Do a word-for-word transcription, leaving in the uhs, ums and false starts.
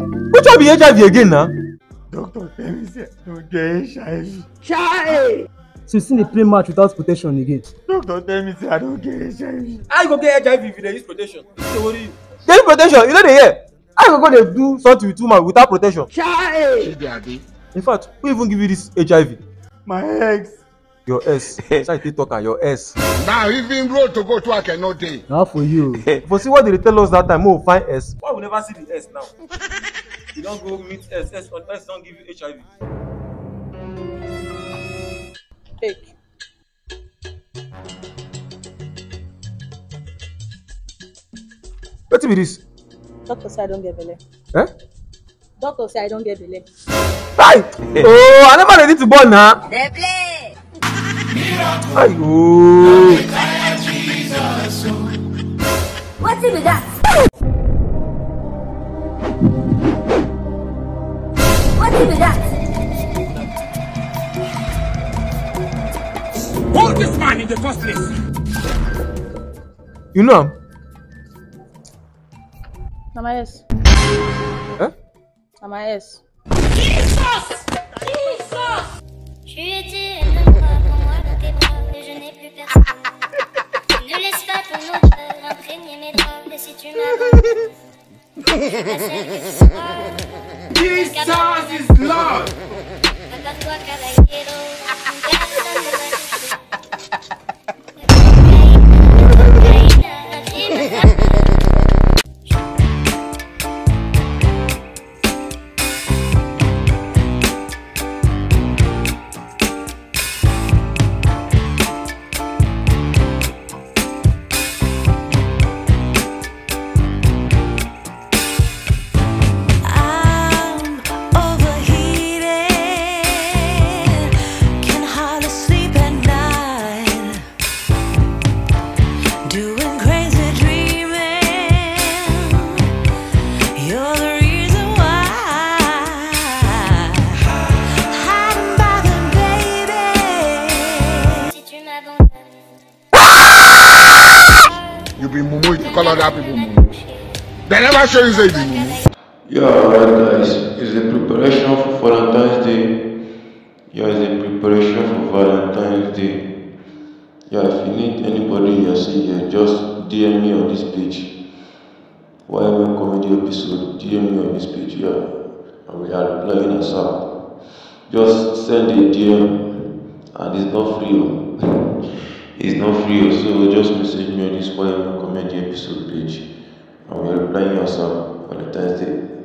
Which one be H I V again now? Doctor, tell me say I don't get H I V. Chai! So you still dey play match without protection again? Doctor, tell me say I don't get H I V. How you go get H I V if you dey use protection? Dey worry you. Dey use protection, you no dey hear. How you go go dey do something with woman without protection? Chai! In fact, who even give you this H I V? My ex. Your S. That's how you take talk am, your S. Now even road to go to I cannot day. Na for you. For see what they tell us that time, we will find S. Why we never see the S now? You don't go meet S, S, S don't give you H I V. Take. Wetin be this? Doctor say I don't get belle. Eh? Doctor say I don't get belle. Hi! Oh, I never ready to born now. They play. Hi! Oh. What's it with that? What's it with that? Hold this man in the first place. You know him? Na my S. Eh? Na my S. Jesus! Jesus! Tu étais un homme pour moi dans tes bras et je n'ai plus personne. Ne laisse pas ton odeur imprégner mes draps et si tu m'abandonnes, je passerai que ce soir. Jesus is Lord! Prépare-toi, caballero, personne ne va toucher. You be mumu, you call other people mumu. They never show you say you be mumu. Yeah, alright guys, it's a preparation for Valentine's Day. Yeah, it's a preparation for Valentine's Day. Yeah, if you need anybody you see here, just D M me on this page. Y M M comedy episode, D M me on this page, yeah. And we are replying as up. Just send a D M and it's not free. Oh. It's not free, so just message me on this Y M M comedy episode page. And we are replying as up. Valentine's Day.